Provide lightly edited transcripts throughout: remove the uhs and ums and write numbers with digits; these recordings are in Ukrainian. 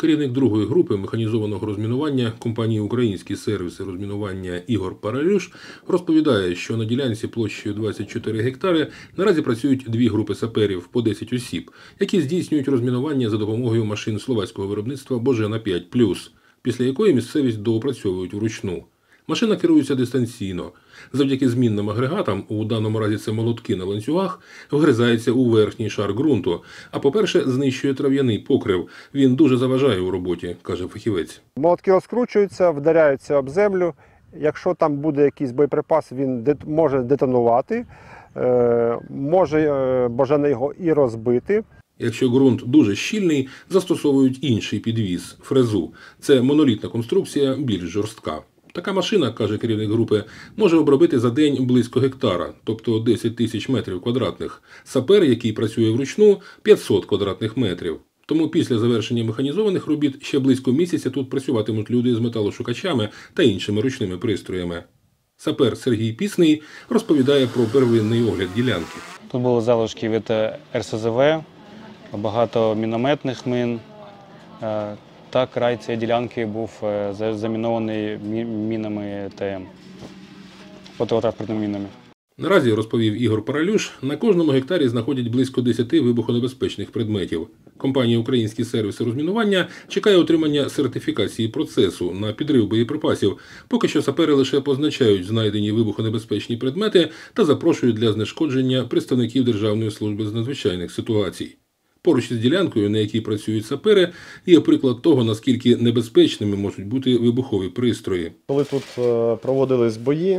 керівник другої групи механізованого розмінування компанії «Українські сервіси розмінування» Ігор Паралюш розповідає, що на ділянці площею 24 гектари наразі працюють дві групи саперів по 10 осіб, які здійснюють розмінування за допомогою машин словацького виробництва «Божена 5+», після якої місцевість доопрацьовують вручну. Машина керується дистанційно. Завдяки змінним агрегатам, у даному разі це молотки на ланцюгах, вгризається у верхній шар ґрунту. А по-перше, знищує трав'яний покрив. Він дуже заважає у роботі, каже фахівець. Молотки розкручуються, вдаряються об землю. Якщо там буде якийсь боєприпас, він може детонувати, може бажано його і розбити. Якщо ґрунт дуже щільний, застосовують інший підвіз – фрезу. Це монолітна конструкція, більш жорстка. Така машина, каже керівник групи, може обробити за день близько гектара, тобто 10 тисяч метрів квадратних. Сапер, який працює вручну, 500 квадратних метрів. Тому після завершення механізованих робіт ще близько місяця тут працюватимуть люди з металошукачами та іншими ручними пристроями. Сапер Сергій Пісний розповідає про первинний огляд ділянки. Тут були залишки від РСЗВ, багато мінометних мин. Та край цієї ділянки був замінований мінами ТМ, протитранспортними мінами. Наразі, розповів Ігор Паралюш, на кожному гектарі знаходять близько 10 вибухонебезпечних предметів. Компанія «Українські сервіси розмінування» чекає отримання сертифікації процесу на підрив боєприпасів. Поки що сапери лише позначають знайдені вибухонебезпечні предмети та запрошують для знешкодження представників Державної служби з надзвичайних ситуацій. Поруч із ділянкою, на якій працюють сапери, є приклад того, наскільки небезпечними можуть бути вибухові пристрої. Коли тут проводились бої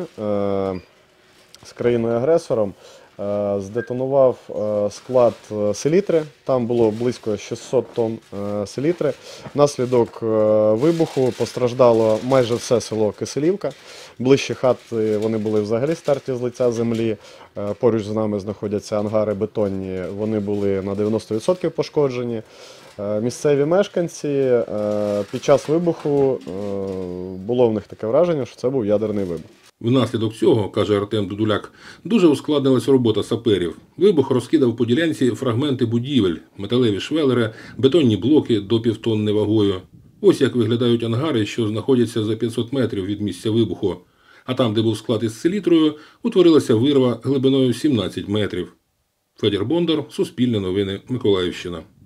з країною-агресором, здетонував склад селітри, там було близько 600 тонн селітри. Внаслідок вибуху постраждало майже все село Киселівка. Ближчі хати вони були взагалі стерті з лиця землі. Поруч з нами знаходяться ангари бетонні, вони були на 90% пошкоджені. Місцеві мешканці під час вибуху було в них таке враження, що це був ядерний вибух. Внаслідок цього, каже Артем Дудуляк, дуже ускладнилась робота саперів. Вибух розкидав по ділянці фрагменти будівель, металеві швелери, бетонні блоки до півтонни вагою. Ось як виглядають ангари, що знаходяться за 500 метрів від місця вибуху. А там, де був склад із селітрою, утворилася вирва глибиною 17 метрів. Федір Бондар, Суспільне новини, Миколаївщина.